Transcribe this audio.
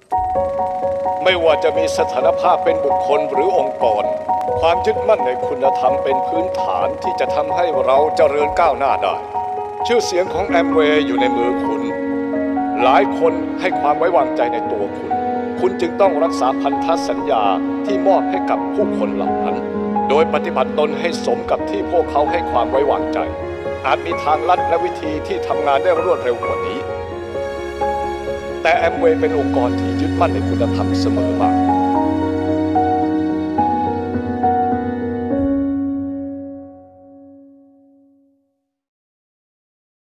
ไม่ว่าจะมีสถานภาพเป็นบุคคลหรือองค์กรความยึดมั่นในคุณธรรมเป็นพื้นฐานที่จะทำให้เราเจริญก้าวหน้าได้ชื่อเสียงของแอมเวย์อยู่ในมือคุณหลายคนให้ความไว้วางใจในตัวคุณจึงต้องรักษาพันธสัญญาที่มอบให้กับผู้คนเหล่านั้นโดยปฏิบัติตนให้สมกับที่พวกเขาให้ความไว้วางใจอาจมีทางลัดและวิธีที่ทำงานได้รวดเร็วกว่านี้แต่แอมเวย์เป็นองค์กรที่ยึดมั่นในคุณธรรมเสมอมา